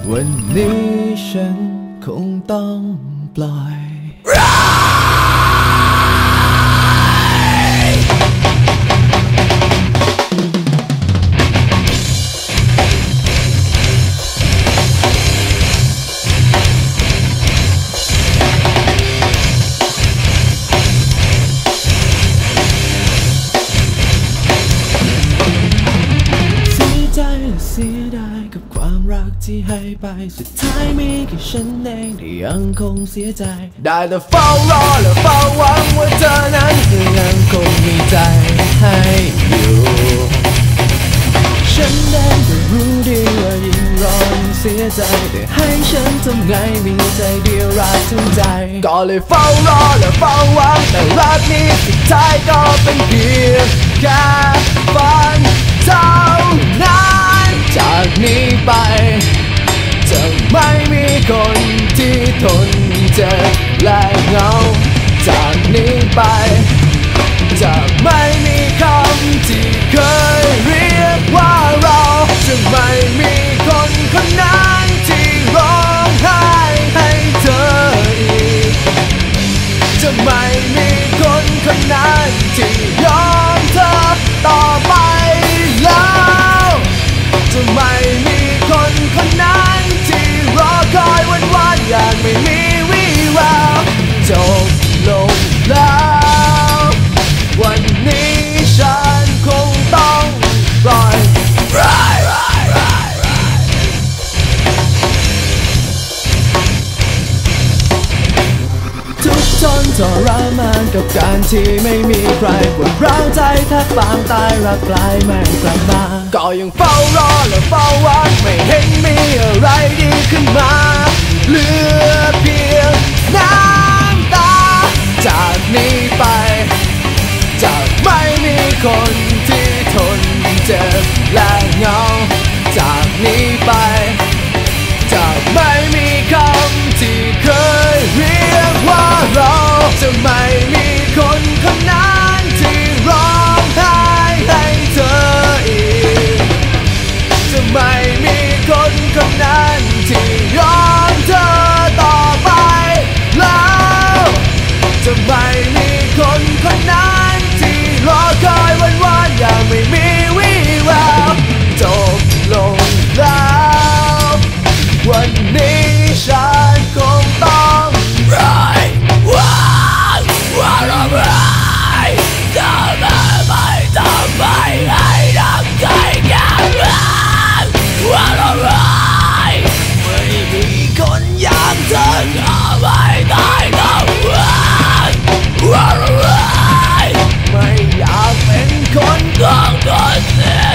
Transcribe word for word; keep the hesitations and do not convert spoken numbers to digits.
วันนี้ฉันคงต้องปล่อยเสียดายกับความรักที่ให้ไปสุดท้ายมีแค่ฉันเองที่ยังคงเสียใจได้แต่เฝ้ารอและเฝ้าหวังว่าเธอนั้นจะยังคงมีใจให้อยู่ฉันเองก็รู้ดีว่ายิ่งรอยิ่งเสียใจแต่ให้ฉันทำไงมีใจเดียวรักทั้งใจก็เลยเฝ้ารอและเฝ้าหวังแต่รักนี้สุดท้ายก็เป็นเพียงแค่ฝันเท่านั้นจากนี้ไปจะไม่มีคนที่ทนเจ็บและเหงาจากนี้ไปจะไม่มีคำที่เคยเรียกว่าเราจะไม่มีคนคนนั้นที่ร้องไห้ให้เธออีกจะไม่มีคนคนนั้นที่ยอมเธอต่อไปแล้วจะไม่มีคนคนนั้นที่รอคอยวันวันอย่างไม่มีวี่แววจบลงแล้ววันนี้ฉันคงต้องปล่อยทุกทนทรมานกับการที่ไม่มีใครปวดร้าวใจแทบปางตายรักกลายไม่กลับมาก็ยังเฝ้ารอและเฝ้าหวังไม่เห็นมีอะไรดีขึ้นมาเหลือเพียงน้ำตาจากนี้ไปจะไม่มีคนที่ทนเจ็บและเหงาจากนี้ไปจะไม่มีคำที่เคยเรียกว่าเราจะไม่มีคนคนนั้นที่ร้องไห้ให้เธออีกจะไม่มีคนคนนั้นที่ยอมเธอต่อไปแล้วจะไม่มีคนคนนั้นที่รอคอยวันวันอย่างไม่มีวี่แววจบลงแล้ววันนี้ฉันคงต้องร้ายว้าวว้าวร้ายทำไมไม่ทำไมให้รักใจกันว้าวว้าวร้ายไม่มีคนอย่างเธอก็ไม่ได้ก็ว้าวว้าวร้ายไม่อยากเป็นคนของคนอื่น